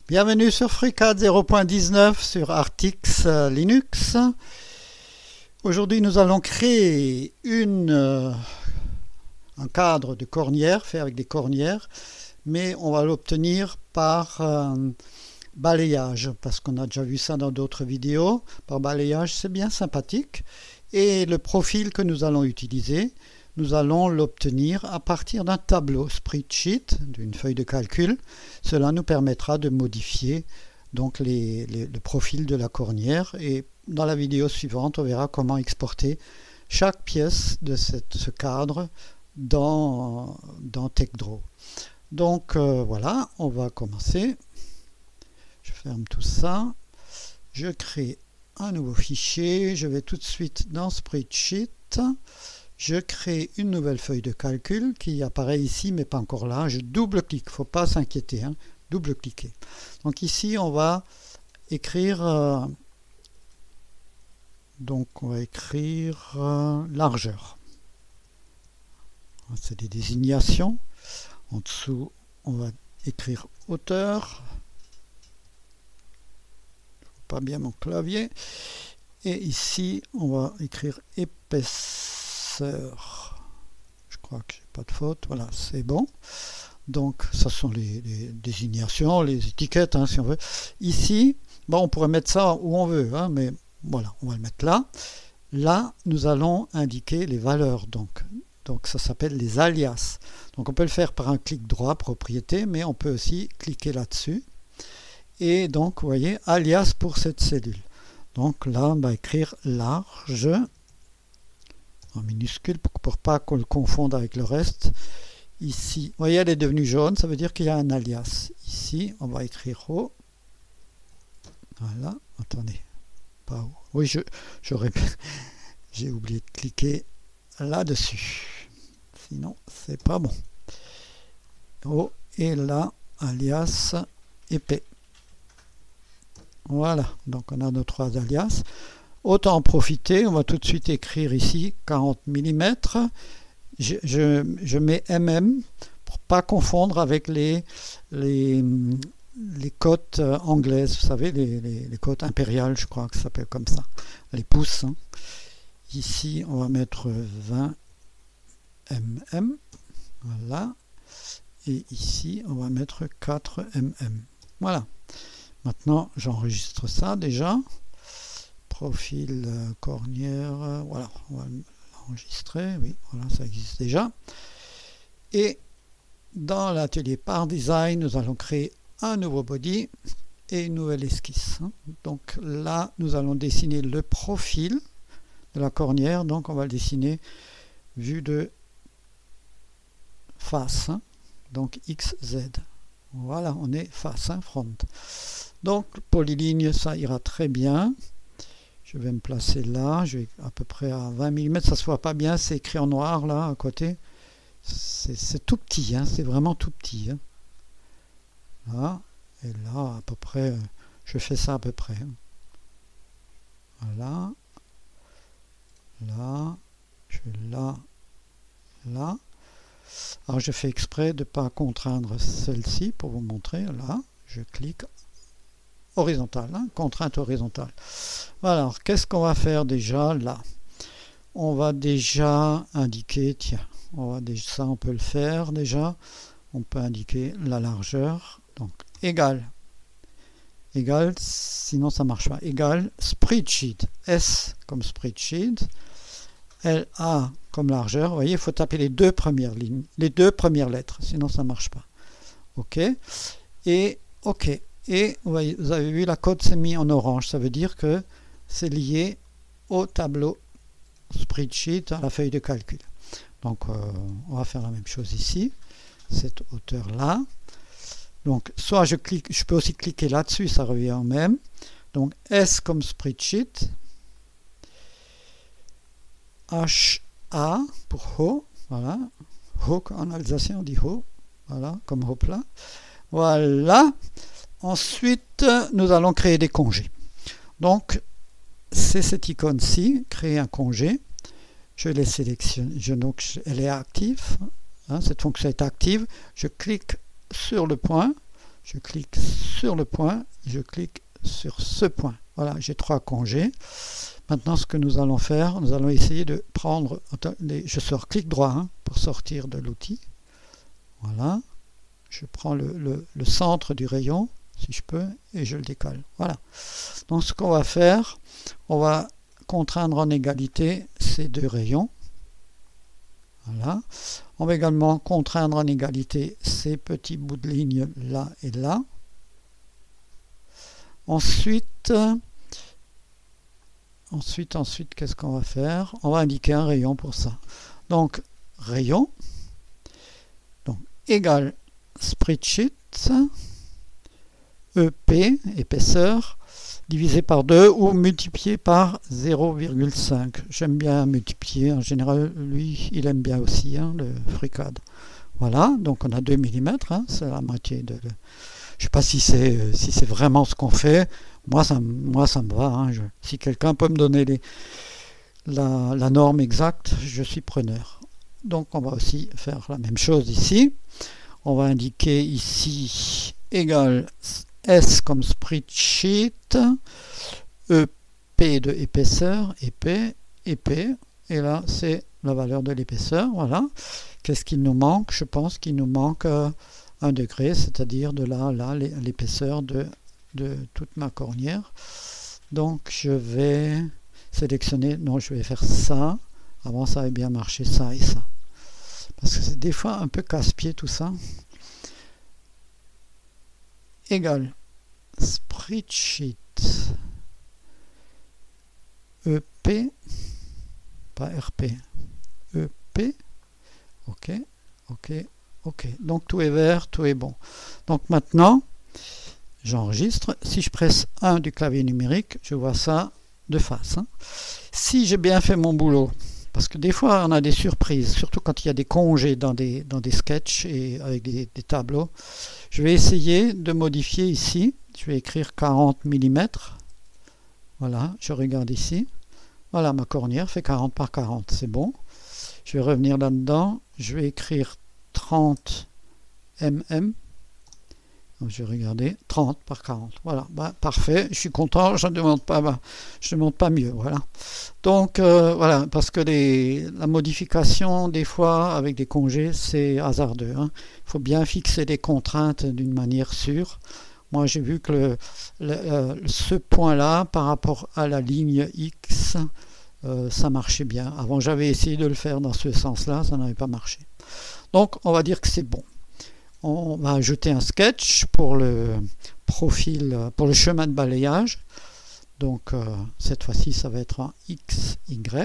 Bienvenue sur FreeCAD 0.19 sur Artix Linux. Aujourd'hui, nous allons créer un cadre de cornière fait avec des cornières, mais on va l'obtenir par balayage, parce qu'on a déjà vu ça dans d'autres vidéos. Par balayage, c'est bien sympathique. Et le profil que nous allons utiliser, nous allons l'obtenir à partir d'un tableau spreadsheet, d'une feuille de calcul. Cela nous permettra de modifier donc le profil de la cornière, et dans la vidéo suivante on verra comment exporter chaque pièce de ce cadre dans TechDraw. Donc voilà, on va commencer. Je ferme tout ça, je crée un nouveau fichier, je vais tout de suite dans Spreadsheet. Je crée une nouvelle feuille de calcul qui apparaît ici mais pas encore là. Je double-clique, il ne faut pas s'inquiéter, hein, double-cliquer. Donc ici on va écrire largeur. C'est des désignations. En dessous on va écrire hauteur. Pas bien mon clavier. Et ici on va écrire épaisseur. Je crois que j'ai pas de faute. Voilà, c'est bon. Donc ça sont les désignations, les étiquettes, hein, si on veut. Ici, bon, on pourrait mettre ça où on veut, hein, mais voilà, on va le mettre là. Là, nous allons indiquer les valeurs. Donc ça s'appelle les alias. Donc on peut le faire par un clic droit, propriété, mais on peut aussi cliquer là-dessus. Et donc, vous voyez, alias pour cette cellule. Donc là, on va écrire large en minuscule pour pas qu'on le confonde avec le reste. Ici, vous voyez, elle est devenue jaune, ça veut dire qu'il y a un alias. Ici, on va écrire haut. Voilà, attendez, pas haut. Oui, j'ai oublié de cliquer là-dessus. Sinon, c'est pas bon. Haut, et là, alias épais. Voilà, donc on a nos trois alias. Autant en profiter, on va tout de suite écrire ici 40 mm. Je mets mm pour pas confondre avec les cotes anglaises, vous savez, les cotes impériales, je crois que ça s'appelle comme ça, les pouces. Hein. Ici, on va mettre 20 mm, voilà, et ici, on va mettre 4 mm. Voilà. Maintenant, j'enregistre ça déjà. Profil cornière, voilà, on va l'enregistrer, oui, voilà, ça existe déjà. Et dans l'atelier Part Design, nous allons créer un nouveau body et une nouvelle esquisse. Donc là, nous allons dessiner le profil de la cornière, donc on va le dessiner vue de face, donc XZ. Voilà, on est face, front. Donc polyligne, ça ira très bien. Je vais me placer là, je vais à peu près à 20 mm, ça se voit pas bien, c'est écrit en noir là à côté. C'est tout petit, hein, c'est vraiment tout petit. Hein. Là, et là à peu près, je fais ça à peu près. Hein. Voilà. Là, je vais là, là. Alors je fais exprès de ne pas contraindre celle-ci pour vous montrer. Là, je clique horizontale, hein, contrainte horizontale. Voilà, alors qu'est-ce qu'on va faire déjà là? On va déjà indiquer, tiens, ça on peut le faire déjà, on peut indiquer la largeur, donc égal, sinon ça marche pas, égal spreadsheet, S comme spreadsheet, LA comme largeur, vous voyez, il faut taper les deux premières lignes, les deux premières lettres, sinon ça marche pas. OK, et OK. Et vous avez vu, la cote s'est mise en orange, ça veut dire que c'est lié au tableau spreadsheet, à la feuille de calcul. Donc on va faire la même chose ici, cette hauteur là. Donc soit je peux aussi cliquer là-dessus, ça revient au même. Donc S comme spreadsheet, HA pour haut, voilà, haut en alsacien on dit haut, voilà, comme haut plat. Voilà. Ensuite, nous allons créer des congés. Donc, c'est cette icône-ci, créer un congé. Je les sélectionne, donc elle est active, hein, cette fonction est active. Je clique sur le point, je clique sur le point, je clique sur ce point. Voilà, j'ai 3 congés. Maintenant, ce que nous allons faire, nous allons essayer de prendre, je sors clic droit hein, pour sortir de l'outil. Voilà, je prends le centre du rayon, si je peux, et je le décolle. Voilà. Donc, ce qu'on va faire, on va contraindre en égalité ces 2 rayons. Voilà. On va également contraindre en égalité ces petits bouts de ligne là et là. Ensuite, qu'est-ce qu'on va faire? On va indiquer un rayon pour ça. Donc, rayon, donc, égale spreadsheet, EP, épaisseur, divisé par 2 ou multiplié par 0,5. J'aime bien multiplier. En général, lui, il aime bien aussi hein, le FreeCAD. Voilà, donc on a 2 mm, hein, c'est la moitié de... Je ne sais pas si c'est vraiment ce qu'on fait. Moi, ça me va. Hein. Si quelqu'un peut me donner la norme exacte, je suis preneur. Donc, on va aussi faire la même chose ici. On va indiquer ici égal S comme spreadsheet, EP de épaisseur, épais, et là, c'est la valeur de l'épaisseur. Voilà. Qu'est-ce qu'il nous manque? Je pense qu'il nous manque 1 degré, c'est-à-dire de là à là, l'épaisseur de toute ma cornière. Donc je vais sélectionner, non je vais faire ça, avant ça avait bien marché ça et ça. Parce que c'est des fois un peu casse-pied tout ça. Égal, spreadsheet, EP, pas RP, EP, ok, ok, ok. Donc tout est vert, tout est bon. Donc maintenant, j'enregistre. Si je presse 1 du clavier numérique, je vois ça de face. Hein. Si j'ai bien fait mon boulot, parce que des fois on a des surprises, surtout quand il y a des congés dans des sketchs et avec des tableaux, je vais essayer de modifier ici. Je vais écrire 40 mm. Voilà, je regarde ici. Voilà, ma cornière fait 40 par 40, c'est bon. Je vais revenir là-dedans. Je vais écrire 30 mm. Je vais regarder 30 par 40. Voilà, bah, parfait. Je suis content. Je ne demande pas mieux. Voilà. Donc voilà, parce que la modification des fois avec des congés, c'est hasardeux. Hein. Il faut bien fixer des contraintes d'une manière sûre. Moi, j'ai vu que ce point-là, par rapport à la ligne X, ça marchait bien. Avant, j'avais essayé de le faire dans ce sens-là, ça n'avait pas marché. Donc, on va dire que c'est bon. On va ajouter un sketch pour le profil, pour le chemin de balayage. Donc, cette fois-ci, ça va être en XY.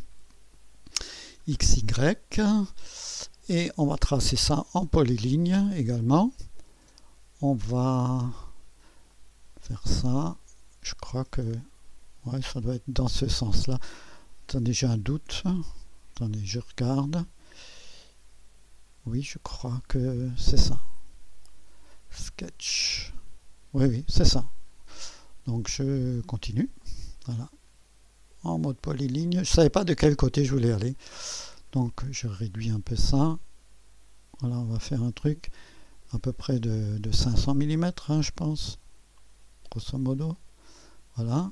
Et on va tracer ça en polyligne également. On va faire ça. Je crois que ouais, ça doit être dans ce sens-là. Attendez, j'ai un doute. Attendez, je regarde. Oui, je crois que c'est ça. Sketch. Oui, c'est ça. Donc je continue. Voilà. En mode polyligne. Je ne savais pas de quel côté je voulais aller. Donc je réduis un peu ça. Voilà, on va faire un truc à peu près de 500 mm, hein, je pense. Grosso modo. Voilà.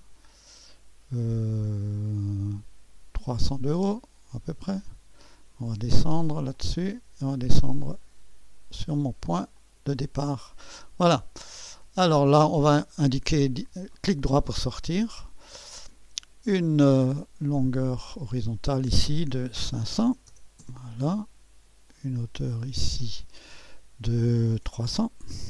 300 € à peu près. On va descendre là-dessus et on va descendre sur mon point de départ. Voilà. Alors là, on va indiquer clic droit pour sortir. Une longueur horizontale ici de 500. Voilà. Une hauteur ici de 300.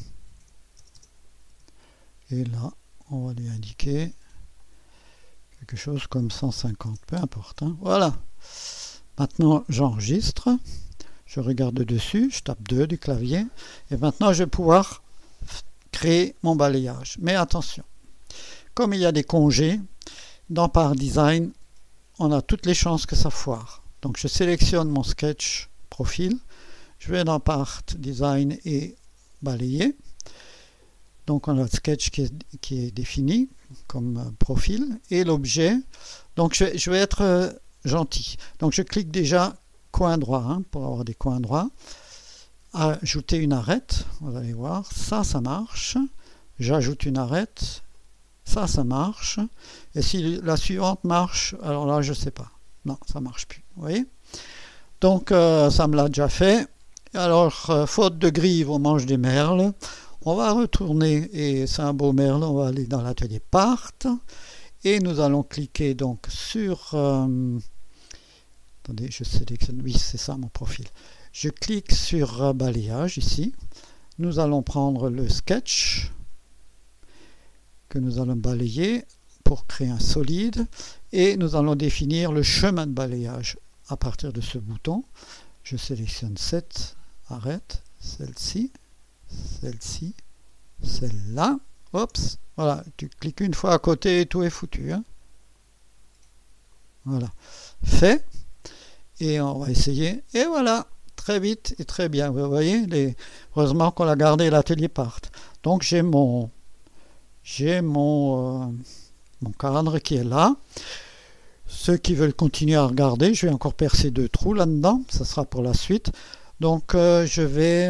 Et là, on va lui indiquer quelque chose comme 150, peu importe. Hein. Voilà. Maintenant, j'enregistre. Je regarde dessus, je tape 2 du clavier. Et maintenant, je vais pouvoir créer mon balayage. Mais attention, comme il y a des congés, dans Part Design, on a toutes les chances que ça foire. Donc, je sélectionne mon sketch profil. Je vais dans Part Design et balayer. Donc, on a le sketch qui est défini comme profil et l'objet. Donc, je vais être gentil. Donc, je clique déjà coin droit hein, pour avoir des coins droits. ajouter une arête, vous allez voir, ça marche. J'ajoute une arête, ça marche. Et si la suivante marche, alors là, je ne sais pas. Non, ça ne marche plus. Vous voyez? Donc, ça me l'a déjà fait. Alors, faute de grive, on mange des merles. On va retourner, et c'est un beau merle, on va aller dans l'atelier Part. Et nous allons cliquer donc sur... attendez, je sélectionne, oui, c'est ça mon profil. Je clique sur balayage ici. Nous allons prendre le sketch que nous allons balayer pour créer un solide. Et nous allons définir le chemin de balayage à partir de ce bouton. Je sélectionne cette arête, celle-ci, celle-ci, celle-là. Oups, voilà, tu cliques une fois à côté et tout est foutu. Hein. Voilà, fait. Et on va essayer. Et voilà, très vite et très bien. Vous voyez, heureusement qu'on a gardé l'atelier Part. Donc j'ai mon cadre qui est là. Ceux qui veulent continuer à regarder, je vais encore percer 2 trous là-dedans. Ça sera pour la suite. Donc je vais...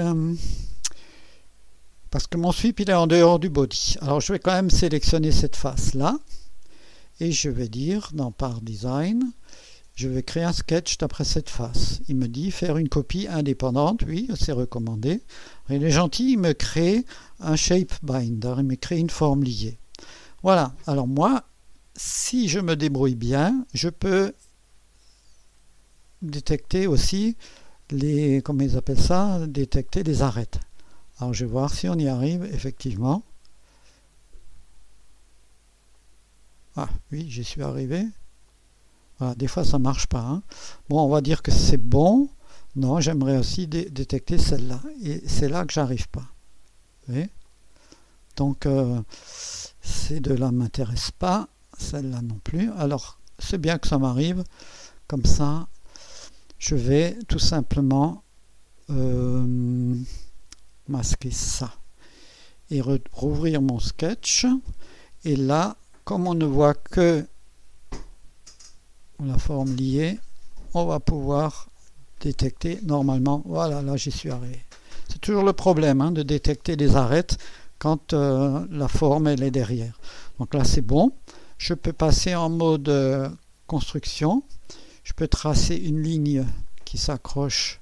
parce que mon sweep il est en dehors du body. Alors je vais quand même sélectionner cette face-là. Et je vais dire dans Part Design, je vais créer un sketch d'après cette face. Il me dit faire une copie indépendante. Oui, c'est recommandé. Il est gentil, il me crée un shape binder. Il me crée une forme liée. Voilà. Alors moi, si je me débrouille bien, je peux détecter aussi les, comment ils appellent ça, détecter les arêtes. Alors je vais voir si on y arrive effectivement. Ah oui, j'y suis arrivé. Voilà, des fois ça marche pas. Hein. Bon, on va dire que c'est bon. Non, j'aimerais aussi détecter celle-là. Et c'est là que j'arrive pas. Vous voyez? Donc ces deux-là ne m'intéressent pas. Celle-là non plus. Alors c'est bien que ça m'arrive. Comme ça, je vais tout simplement masquer ça. Et rouvrir mon sketch. Et là, comme on ne voit que la forme liée, on va pouvoir détecter normalement. Voilà, là j'y suis arrivé. C'est toujours le problème hein, de détecter les arêtes quand la forme elle est derrière. Donc là c'est bon. Je peux passer en mode construction. Je peux tracer une ligne qui s'accroche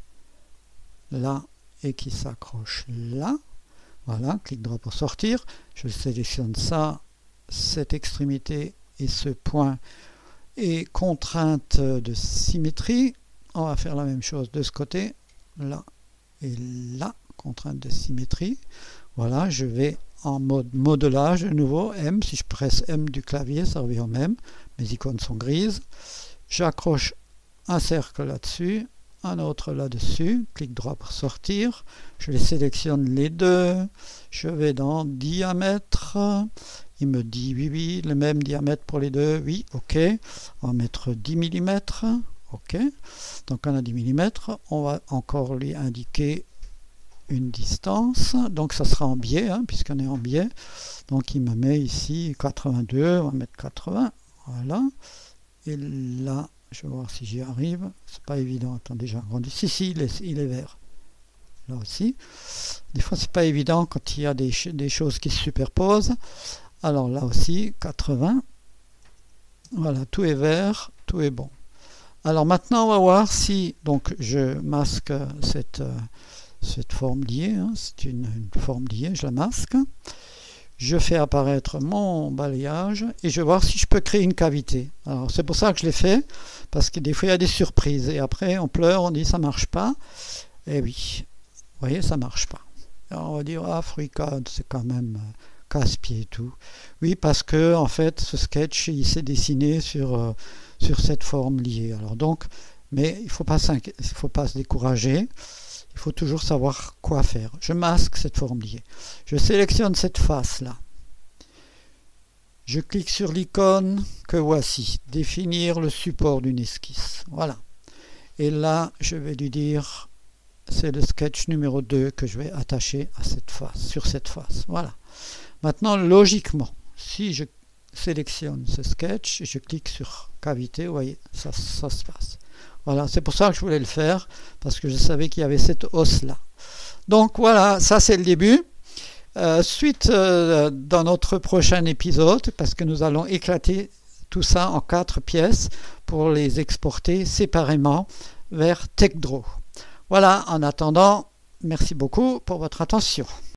là et qui s'accroche là. Voilà, clic droit pour sortir. Je sélectionne ça, cette extrémité et ce point. Et contrainte de symétrie, on va faire la même chose de ce côté, là et là, contrainte de symétrie. Voilà, je vais en mode modelage de nouveau, M, si je presse M du clavier, ça revient au même, mes icônes sont grises. J'accroche un cercle là-dessus, un autre là-dessus, clic droit pour sortir, je les sélectionne les deux, je vais dans diamètre, il me dit oui, le même diamètre pour les deux, oui, ok, on va mettre 10 mm, ok, donc on a 10 mm, on va encore lui indiquer une distance, donc ça sera en biais, hein, puisqu'on est en biais, donc il me met ici 82, on va mettre 80, voilà, et là, je vais voir si j'y arrive, c'est pas évident, attendez, j'ai agrandi, si, il est vert, là aussi, des fois c'est pas évident quand il y a des choses qui se superposent. Alors là aussi, 80. Voilà, tout est vert, tout est bon. Alors maintenant, on va voir si donc je masque cette forme liée. Hein, c'est une forme liée, je la masque. Je fais apparaître mon balayage et je vais voir si je peux créer une cavité. Alors c'est pour ça que je l'ai fait, parce que des fois il y a des surprises. Et après, on pleure, on dit ça marche pas. Et oui, vous voyez, ça marche pas. Alors on va dire, ah, FreeCAD, c'est quand même... casse-pied et tout. Oui, parce que en fait, ce sketch, il s'est dessiné sur cette forme liée. Alors donc, mais il faut pas se décourager. Il faut toujours savoir quoi faire. Je masque cette forme liée. Je sélectionne cette face-là. Je clique sur l'icône que voici. Définir le support d'une esquisse. Voilà. Et là, je vais lui dire, c'est le sketch numéro 2 que je vais attacher à cette face, sur cette face. Voilà. Maintenant, logiquement, si je sélectionne ce sketch et je clique sur cavité, vous voyez, ça se passe. Voilà, c'est pour ça que je voulais le faire, parce que je savais qu'il y avait cette hausse-là. Donc voilà, ça c'est le début. Suite dans notre prochain épisode, parce que nous allons éclater tout ça en 4 pièces pour les exporter séparément vers TechDraw. Voilà, en attendant, merci beaucoup pour votre attention.